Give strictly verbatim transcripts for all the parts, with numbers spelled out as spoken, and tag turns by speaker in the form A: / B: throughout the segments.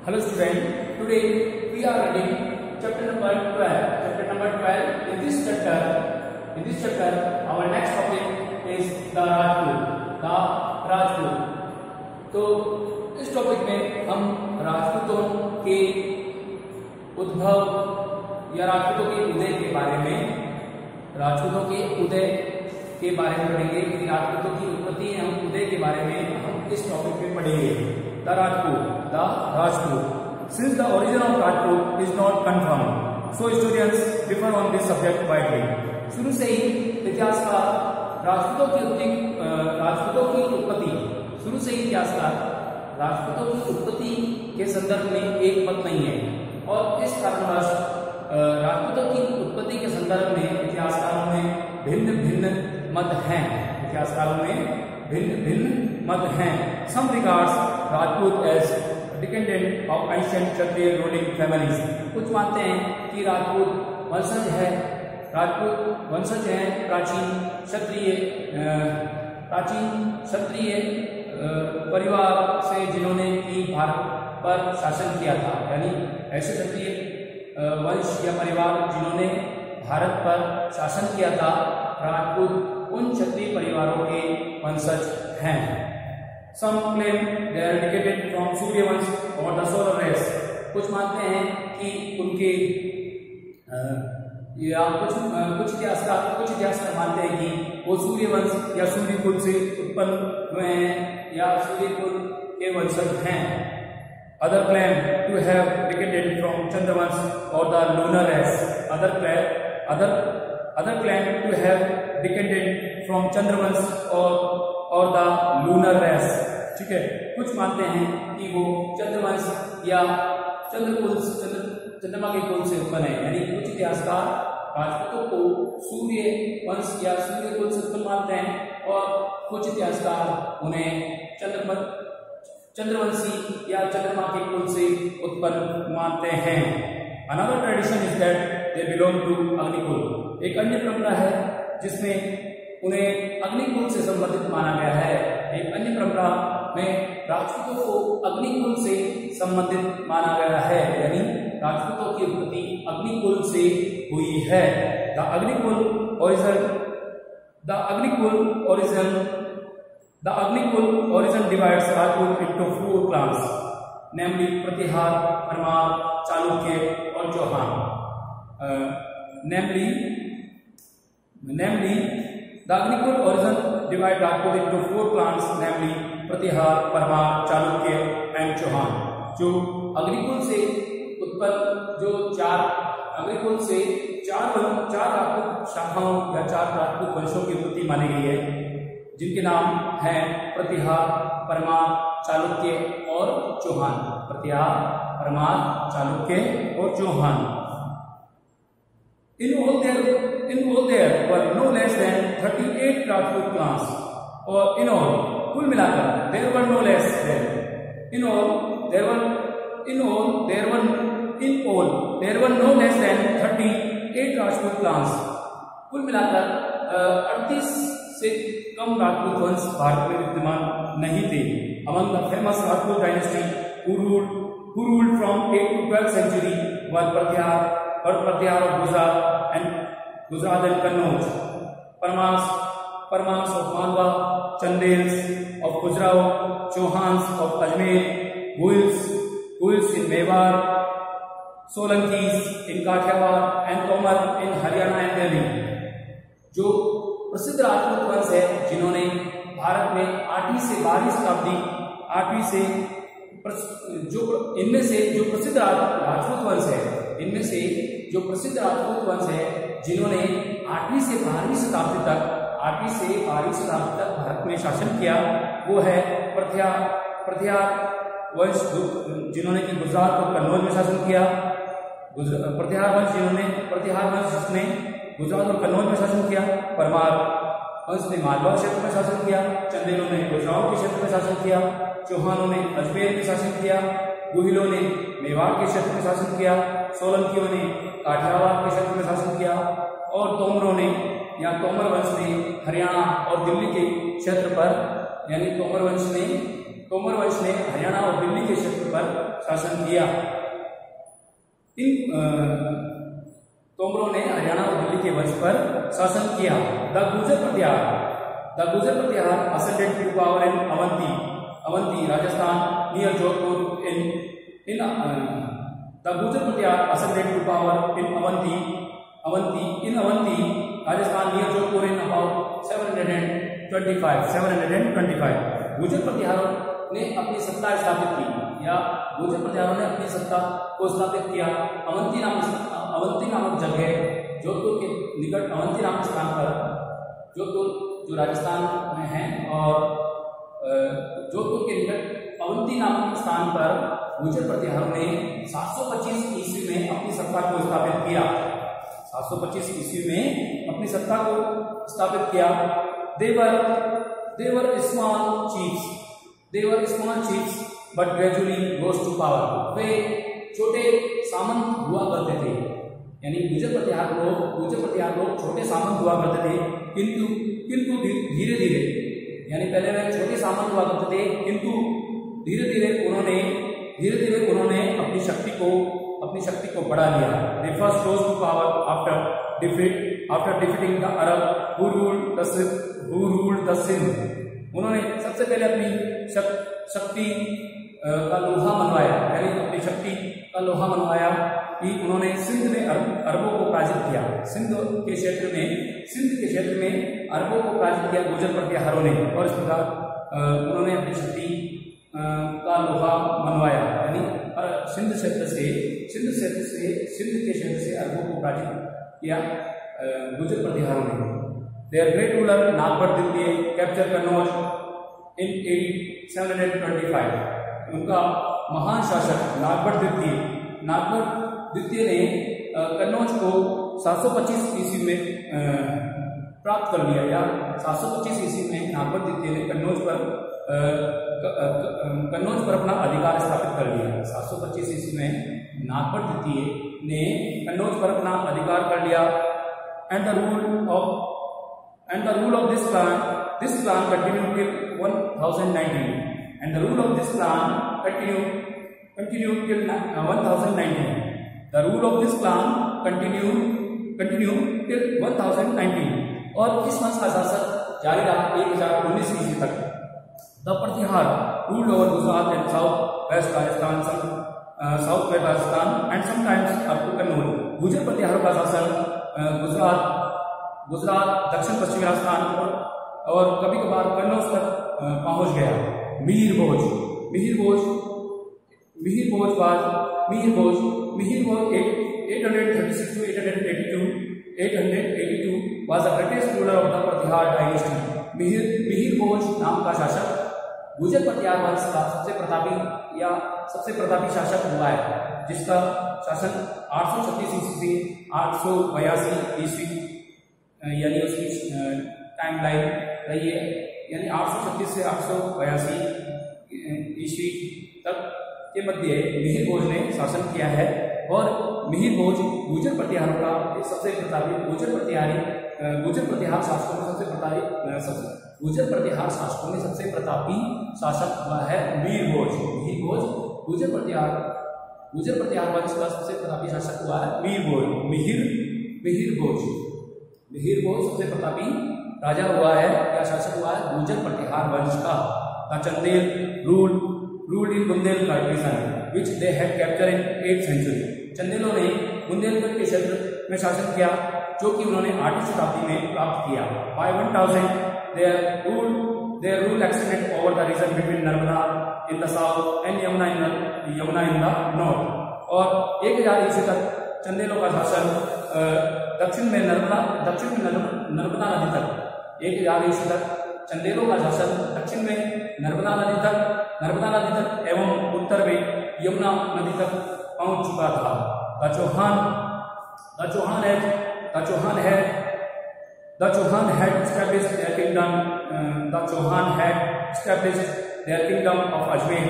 A: Hello student, today we are reading chapter number twelve. Chapter number twelve. In this chapter, in this chapter, our next topic is the Rajput. The Rajput. तो इस topic में हम राजपूतों के उद्भव या राजपूतों के उदय के बारे में राजपूतों के उदय के बारे में पढ़ेंगे। राजपूतों की उत्पत्ति एवं उदय के बारे में हम इस टॉपिक में पढ़ेंगे। The Rajput, the Rajput. Since the origin of Rajput is not confirmed, so historians differ on this subject widely. शुरू से ही इतिहासकार राजपूतों की उत्पत्ति राजपूतों की उत्पत्ति शुरू से ही इतिहासकार राजपूतों की उत्पत्ति के संदर्भ में एक मत नहीं है और इस कारणवश राजपूतों की उत्पत्ति के संदर्भ में इतिहासकारों में भिन्न भिन्न मत हैं। इतिहासकारों में भिन्न भिन्न मत हैं। Some regards Rajput as descendant of ancient Kshatriya ruling families. कुछ मानते हैं कि राजपूत वंशज है राजपूत वंशज है प्राचीन क्षत्रिय प्राचीन क्षत्रिय परिवार से जिन्होंने की भारत पर शासन किया था। यानी ऐसे क्षत्रिय वंश या परिवार जिन्होंने भारत पर शासन किया था, राजपूत उन क्षत्रिय परिवारों के वंशज हैं। Some claim they are dedicated from सूर्य वंश और the solar race. कुछ मानते हैं कि उनके या कुछ कुछ इतिहासकार कुछ इतिहासकार मानते हैं कि वो सूर्य वंश या सूर्य कुल से उत्पन्न हुए हैं या सूर्य कुल के वंशज हैं। Other claim to have descended from Chandravansh और the lunar race. Other claim other other claim to have descended from Chandravansh और और द लूनर रेस। ठीक है, कुछ मानते हैं कि वो चंद्रवंश या चंद्रकुल चंद्र चंद्रमा के कुल से उत्पन्न है। यानी कुछ इतिहासकार राजपूतों को सूर्य वंश या सूर्य कुल से उत्पन्न मानते हैं और कुछ इतिहासकार उन्हें चंद्रमा चंद्रवंशी या चंद्रमा के कुल से उत्पन्न मानते हैं। Another tradition is that they belong to Agnikul. एक अन्य परंपरा है जिसमें उन्हें अग्निकुल से संबंधित माना गया है। एक अन्य परंपरा में राजपूतों को अग्निकुल से संबंधित माना गया है। यानी राजपूतों की उत्पत्ति अग्निकुल से हुई है। The Agnikul origin the Agnikul origin the Agnikul origin divides Rajput into four class, namely Pratihar, Parmar, Chalukya और चौहान। नेमली नेमली The Agnikul origin divide Rajput into four clans, namely Pratihar, Parmar, Chalukya and Chauhan. जो अग्निकुल से उत्पन्न जो चार अग्निकुल से चार चार राजपूत शाखाओं या चार राजपूत वंशों की उत्पत्ति मानी गई है, जिनके नाम हैं प्रतिहार, परमार, चालुक्य और चौहान। प्रतिहार, परमार, चालुक्य और Chauhan. In all there in all there were no less than thirty-eight Rajput clans, और in all कुल मिलाकर there were no less than in all there were in all there were in all there were no less than thirty-eight Rajput clans। कुल मिलाकर अड़तीस से कम राजपूत वंश भारत में विद्यमान नहीं थे। Among the famous Rajput dynasty who ruled who ruled from eighth to twelfth century were Pratihar और Pratihar of Gujarat and Gujarat and Kannauj, Parmars, Parmars of Malwa, Chandels of Khajuraho, Chauhans of Ajmer, Guils, Guils in Mewar, Solankis in Kathiawar and Tomar in Haryana and Delhi। जो प्रसिद्ध राजपूत वंश है जिन्होंने भारत में आठवीं से बारहवीं शताब्दी आठवीं से जो इनमें से जो प्रसिद्ध राजपूत वंश है इनमें से जो प्रसिद्ध राजपूत वंश है जिन्होंने आठवीं से बारहवीं शताब्दी तक आठवीं से बारहवीं शताब्दी तक भारत में शासन किया, वो है प्रतिहार प्रतिहार वंश जिन्होंने कि गुजरात और कन्नौज में शासन किया। प्रतिहार वंश जिन्होंने प्रतिहार वंश जिसने गुजरात और कन्नौज में शासन किया। परमार वंश ने मालवा क्षेत्र में शासन किया। चंदेलों ने गुजरात के क्षेत्र में शासन किया। चौहानों ने अजमेर में शासन किया। गुहिलों ने मेवाड़ के क्षेत्र में शासन किया। सोलंकियों ने काठियावाड़ के क्षेत्र में शासन किया और तोमरों ने या तोमर वंश ने हरियाणा और दिल्ली के क्षेत्र पर यानी तोमर वंश ने तोमर वंश ने हरियाणा और दिल्ली के क्षेत्र पर शासन किया। इन तोमरों ने हरियाणा और दिल्ली के वंश पर शासन किया। The Gurjar Pratihar the Gurjar Pratihar ascended to power in Avanti Avanti Rajasthan near Jodhpur in in the Gurjar Pratihar ascended to power in Avanti Avanti in Avanti Rajasthan near Jodhpur in about seven hundred twenty five seven hundred twenty five. Gurjar प्रतिहारों ने अपनी सत्ता स्थापित की या गुर्जर प्रतिहारों ने अपनी सत्ता को स्थापित किया। अवंती नाम अवंती नामक जगह जोधपुर के निकट अवंती नामक स्थान पर, जोधपुर जो राजस्थान में है और जोधपुर के निकट अवंती नामक स्थान पर गुर्जर प्रतिहारों ने सात सौ पच्चीस ईस्वी में अपनी सत्ता को स्थापित किया। सात सौ पच्चीस ईस्वी में अपनी सत्ता को स्थापित किया। They were they were small chiefs they were small chiefs but gradually goes to power. वे छोटे सामंत हुआ करते थे, यानी गुर्जर प्रतिहार लोग गुर्जर प्रतिहार लोग छोटे सामंत हुआ करते थे, किंतु किंतु धीरे धीरे यानी पहले वे छोटे सामंत हुआ करते थे, किंतु धीरे धीरे उन्होंने धीरे धीरे उन्होंने अपनी शक्ति को अपनी शक्ति को बढ़ा लिया। They first rose to power after defeat after defeating the Arab who ruled the who ruled the Sindh। उन्होंने सबसे पहले अपनी शक, शक्ति का लोहा मनवाया, यानी अपनी शक्ति का लोहा मनवाया कि उन्होंने सिंध में अरबों को पराजित किया। सिंध के क्षेत्र में सिंध के क्षेत्र में अरबों को पराजित किया गुर्जर प्रतिहारों ने, और इस प्रकार उन्होंने अपनी शक्ति का लोहा मनवाया, यानी सिंध क्षेत्र से सिंध क्षेत्र से सिंध के क्षेत्र से अरबों को पराजित किया गुर्जर प्रतिहारों ने। Their great ruler नागभट्ट द्वितीय capture Kannauj in AD seven hundred twenty five. उनका महान शासक नागभट्ट द्वितीय नागभट्ट द्वितीय ने कन्नौज को सात सौ पच्चीस ईस्वी में प्राप्त कर लिया, या सात सौ पच्चीस ईस्वी में नागभट्ट द्वितीय ने कन्नौज पर कन्नौज पर अपना अधिकार स्थापित कर लिया। सात सौ पच्चीस ईस्वी में नागभट्ट द्वितीय ने कन्नौज पर अपना अधिकार कर लिया। And the rule of and the rule of this plan this plan continue till one thousand nineteen and the rule of this plan continue continue till one thousand nineteen the rule of this plan continue continue till one thousand nineteen. और इस वंश का शासन जारी रहा एक हजार उन्नीस ईस्वी तक। The Pratihar ruled over Gujarat and south west Rajasthan south west Rajasthan and sometimes up to Kannauj. Gurjar प्रतिहारों का शासन गुजरात गुजरात दक्षिण पश्चिमी राजस्थान और, और कभी कभार कन्नौज तक पहुंच गया। मिहिर भोज मिहिर भोज मिहिर भोज बाद Mihir Bhoj Mihir Bhoj eight hundred thirty six to eight hundred eighty two eight hundred eighty two was the greatest ruler of the Pratihar dynasty. Mihir Mihir Bhoj नाम का शासक गुर्जर प्रतिहार वंश का सबसे प्रतापी या सबसे प्रतापी शासक हुआ है, जिसका शासन आठ सौ छत्तीस ईस्वी से आठ सौ बयासी ईस्वी यानी उसकी टाइम लाइन रही है, यानी आठ सौ छत्तीस से आठ सौ बयासी ईस्वी तक के मध्य मिहिर भोज ने शासन किया है। और मिहिर भोज गुर्जर प्रतिहारों का सबसे प्रतापी गुर्जर प्रतिहारी गुर्जर प्रतिहार शासकों में सबसे प्रतापी गुर्जर प्रतिहार शासकों में सबसे प्रतापी शासक हुआ है मिहिर भोज। मिहिर भोज गुर्जर प्रतिहार गुर्जर प्रतिहार वंश का सबसे प्रतापी शासक हुआ है मिहिर भोज मिहिर मिहिर भोज मिहिर भोज सबसे प्रतापी राजा हुआ है या शासक हुआ है गुर्जर प्रतिहार वंश का। The Chandel rule ruled in Bundelkhand region which they had capture in eight century. चंदेलों ने बुंदेलखंड के क्षेत्र में शासन किया, जो कि उन्होंने आठवीं शताब्दी में प्राप्त किया। By one thousand their rule their rule extended over the region between Narmada in the south and Yamuna in the Yamuna in the north. और एक हजार ईस्वी तक चंदेलों का शासन दक्षिण में नर्मदा दक्षिण में नर्मदा नदी तक एक हजार ईस्वी तक चंदेलों का शासन दक्षिण में नर्मदा नदी तक नर्मदा नदी तक एवं उत्तर में यमुना नदी तक पहुंच चुका था। द चौहान द चौहान है द चौहान है the Chauhan had established their kingdom the Chauhan had established their kingdom of Ajmer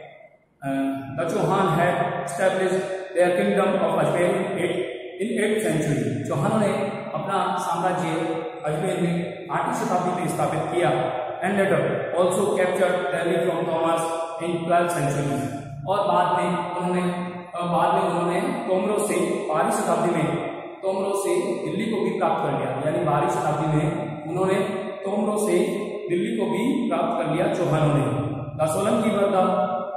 A: the Chauhan had established their kingdom of Ajmer in eight century. चौहानों ने अपना साम्राज्य अजमेर में आठवीं शताब्दी में स्थापित किया। And later also captured Delhi from Tomars in twelfth century. और बाद में उन्होंने बाद में उन्होंने तोमरों से बारहवीं शताब्दी में तोमरों से दिल्ली को भी प्राप्त कर लिया, यानी बारहवीं शताब्दी में उन्होंने तोमरों से दिल्ली को भी प्राप्त कर लिया चौहानों ने। The Solanki were the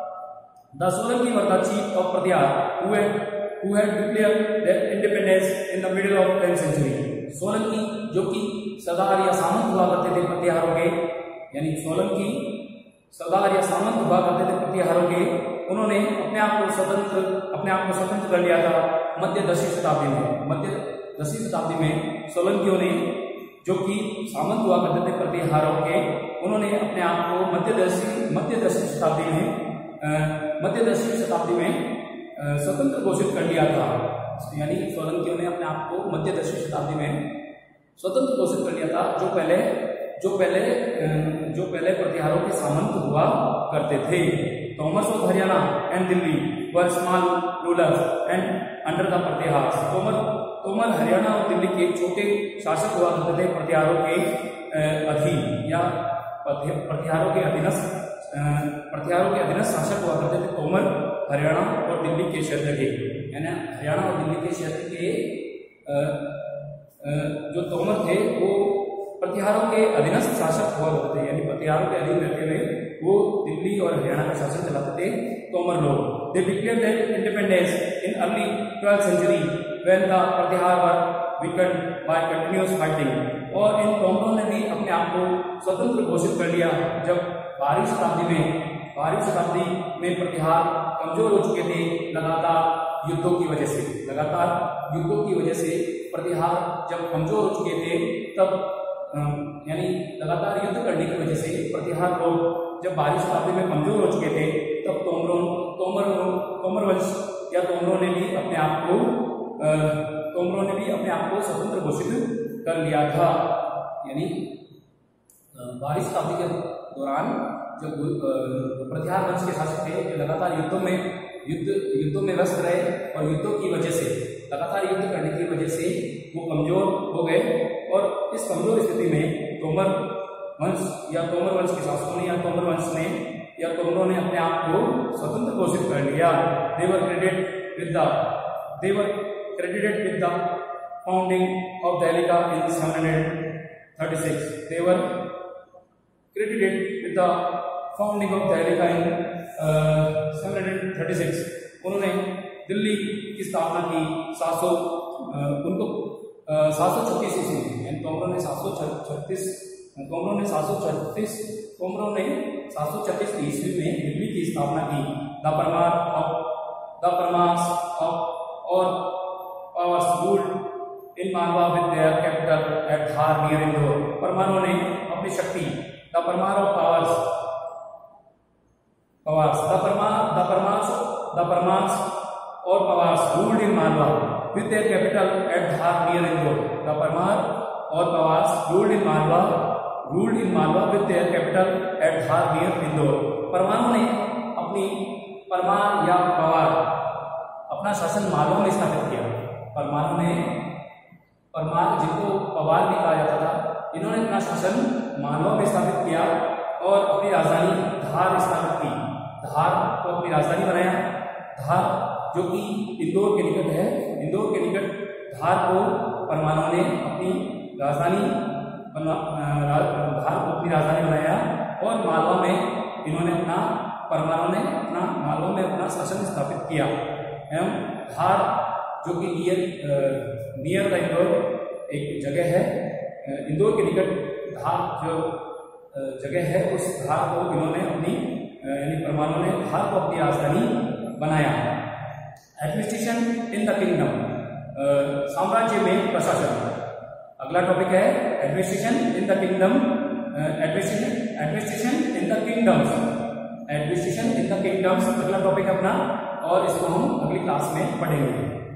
A: the Solanki were the chief of Pratihar who had who had declared their independence in the middle of tenth century. Solanki जो कि सरदार या सामंत हुआ करते थे प्रतिहारों के, यानी सोलंकी सरदार या सामंत हुआ करते थे प्रतिहारों के, उन्होंने अपने आप को स्वतंत्र अपने आप को स्वतंत्र कर लिया था मध्य दसवीं शताब्दी में। मध्य दसवीं शताब्दी में सोलंकियों ने, जो कि सामंत हुआ करते थे प्रतिहारों के, उन्होंने अपने आप को मध्य दसवीं मध्य दसवीं शताब्दी में मध्य दसवीं शताब्दी में स्वतंत्र घोषित कर लिया था। यानी सोलंकियों ने अपने आप को मध्य दसवीं शताब्दी में स्वतंत्र घोषित कर लिया था, जो पहले जो पहले जो पहले प्रतिहारों के सामंत हुआ करते थे। Tomars of Haryana and Delhi were small rulers and under the Pratihar. Tomar Tomar Haryana और दिल्ली के छोटे शासक हुआ करते थे प्रतिहारों के अधीन, या प्रतिहारों के अधीनस्थ प्रतिहारों के अधीनस्थ शासक हुआ करते थे तोमर हरियाणा और दिल्ली के क्षेत्र के, यानी हरियाणा और दिल्ली के क्षेत्र के जो तोमर थे वो प्रतिहारों के अधीनस्थ शासक हुआ करते थे, यानी प्रतिहारों के अधीन रहते हुए वो दिल्ली और हरियाणा का शासन चलाते थे तोमर लोग। They declared their independence in early twelfth century when the Pratihar were weakened by continuous fighting. और इन तोमरों ने भी अपने आप को स्वतंत्र घोषित कर लिया जब बारहवीं शताब्दी में बारहवीं शताब्दी में प्रतिहार कमजोर हो चुके थे लगातार युद्धों की वजह से लगातार युद्धों की वजह से प्रतिहार जब कमजोर हो चुके थे, तब यानी लगातार युद्ध करने की वजह से प्रतिहार लोग जब बारहवीं शताब्दी में कमजोर हो चुके थे, तब तोमरों तोमर तोमर वंश या तोमरों ने भी अपने आप को तोमरों ने भी अपने आप को स्वतंत्र घोषित कर लिया था। यानी बारहवीं शताब्दी के दौरान जब प्रतिहार वंश के शासक थे, जो लगातार युद्धों में युद्ध युद्धों में व्यस्त रहे और युद्धों की वजह से लगातार युद्ध करने की वजह से वो कमजोर हो गए, और इस कमजोर स्थिति में तोमर वंश या तोमर वंश के शासकों ने या तोमर वंश ने या तोमरों ने अपने आप को स्वतंत्र घोषित कर लिया। They were credited with the they were credited with the founding of Delhi in seven thirty six. They were credited with the founding of Delhi in seven thirty six. उन्होंने दिल्ली की स्थापना की सात सौ उनको सात सौ छत्तीस ईस्वी में। तोमरों ने सात सौ छत्तीस तोमरों ने सात सौ छत्तीस तोमरों ने सात सौ छत्तीस ईस्वी में दिल्ली की स्थापना की। The Parmar of the Parmars of और Powars ruled in Malwa with their capital at Dhar near Indore. परमारों ने अपनी शक्ति the Parmar of Powars Powars the Parmar the Parmars the Parmars और Powars ruled in Malwa with their capital at Dhar near Indore. The Parmar or Pawars ruled in Malwa, ruled in Malwa with their capital at Dhar near Indore. परमारों ने अपनी परमार या पवार अपना शासन मालवा में स्थापित किया। परमारों ने परमार जिनको पवार भी कहा जाता था, इन्होंने अपना शासन मालवा में स्थापित किया और अपनी राजधानी धार स्थापित की। धार को अपनी राजधानी बनाया। धार जो कि इंदौर के निकट है, इंदौर के निकट धार को परमारों ने अपनी राजधानी धार को अपनी राजधानी बनाया और मालवा में इन्होंने अपना परमारों ने अपना मालवा में अपना शासन स्थापित किया। एवं धार जो कि नियर नियर द इंदौर एक जगह है, इंदौर के निकट धार जो जगह है, उस धार को इन्होंने अपनी यानी परमारों ने धार को अपनी राजधानी बनाया। एडमिनिस्ट्रेशन इन द किंगडम, साम्राज्य में प्रशासन। अगला टॉपिक है administration in the kingdom administration administration in the kingdoms administration in the kingdoms अगला टॉपिक अपना, और इसको हम अगली क्लास में पढ़ेंगे।